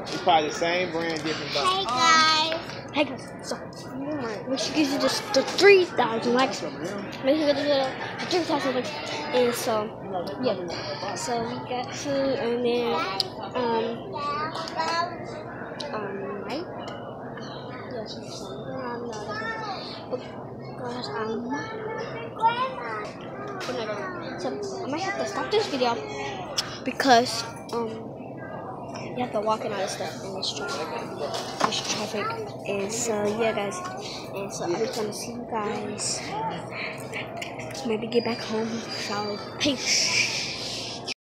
It's probably the same brand, different box. Hey guys, so we should give you the 3,000 likes. Make sure to the 3,000 likes. And so yeah, so we got food and then right? Yes, so I might have to stop this video because you have to walk in all this stuff in this traffic. And so yeah guys, and so I'm just gonna see you guys maybe get back home. So peace.